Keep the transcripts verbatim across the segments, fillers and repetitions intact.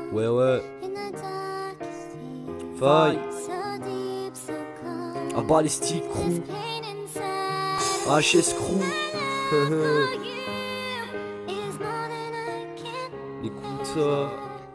Ouais, ouais. Faille. Ah bah les sticks crew. H S crew. Écoute ça.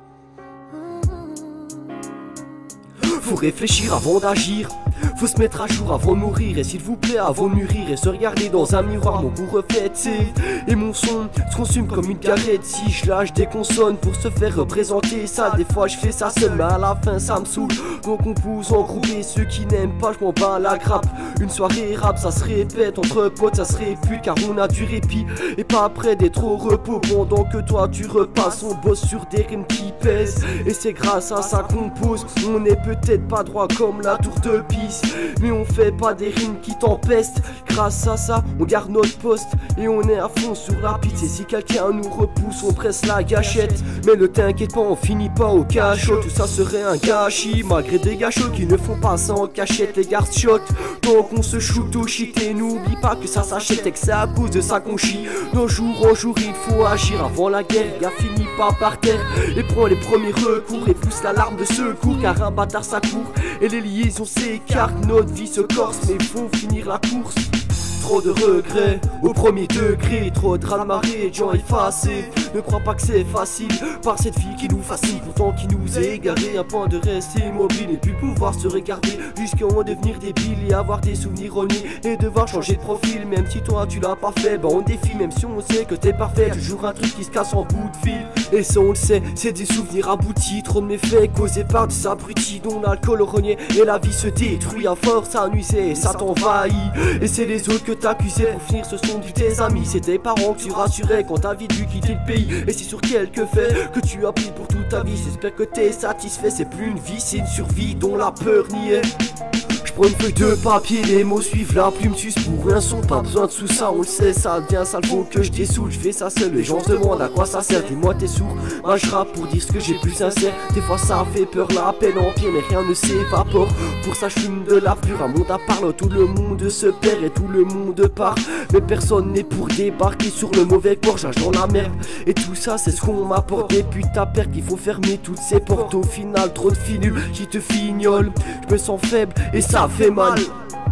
Faut réfléchir avant d'agir. Faut se mettre à jour avant de mourir. Et s'il vous plaît avant de mûrir. Et se regarder dans un miroir. Mon goût refait et mon son se consume comme une carrette. Si je lâche des consonnes pour se faire représenter ça. Des fois je fais ça seul mais à la fin ça me saoule. Donc on pousse en groupe. Et ceux qui n'aiment pas je m'en bats la grappe. Une soirée rap ça se répète. Entre potes ça se répute car on a du répit. Et pas après d'être au repos. Pendant que toi tu repasses. On bosse sur des rimes qui pèsent. Et c'est grâce à ça qu'on pose. On est peut-être pas droit comme la tour de Pise. Mais on fait pas des rimes qui t'empestent. Grâce à ça on garde notre poste. Et on est à fond sur la piste. Et si quelqu'un nous repousse on presse la gâchette. Mais ne t'inquiète pas on finit pas au cachot. Tout ça serait un gâchis. Malgré des gâchots qui ne font pas ça en cachette. Les gardes shot. Donc on se shoot au shit. Et n'oublie pas que ça s'achète. Et que c'est à cause de ça qu'on chie. Nos jours en jour il faut agir. Avant la guerre gars finit pas par terre. Et prend les premiers recours. Et pousse l'alarme de secours. Car un bâtard ça court. Et les liaisons s'écartent. Notre vie se corse mais il faut finir la course. Trop de regrets au premier degré. Trop de raz-de-marée, de gens effacés. Ne crois pas que c'est facile par cette vie qui nous fascine. Pourtant qui nous est égaré. Un point de rester immobile et puis pouvoir se regarder jusqu'à en devenir débile. Et avoir des souvenirs au nid et devoir changer de profil. Même si toi tu l'as pas fait, bah on défie. Même si on sait que t'es parfait, toujours un truc qui se casse en bout de fil. Et ça on le sait, c'est des souvenirs aboutis. Trop de méfaits causés par des abrutis dont l'alcool au renier. Et la vie se détruit à force à nuiser et ça t'envahit. Et c'est les autres que t'accusais pour finir ce sont du tes amis. C'est tes parents que tu rassurais quand t'as vite dû quitter le pays. Et c'est sur quelques faits que tu as pris pour toute ta vie. J'espère que t'es satisfait, c'est plus une vie, c'est une survie dont la peur n'y est. Prends une feuille de papier, les mots suivent la plume, suce pour un son, pas besoin de sous ça, on le sait, ça devient sale, faut que je dessoule, je fais ça seul, les gens se demandent à quoi ça sert, dis-moi t'es sourd, moi je rappe pour dire ce que j'ai plus sincère, des fois ça fait peur, la peine empire, mais rien ne s'évapore, pour ça je fume de la pure, un monde à part, tout le monde se perd et tout le monde part, mais personne n'est pour débarquer sur le mauvais port, j'age dans la merde, et tout ça c'est ce qu'on m'apporte, et puis ta perte, il faut fermer toutes ces portes, au final trop de finules qui te fignolent, je me sens faible et ça fait mal.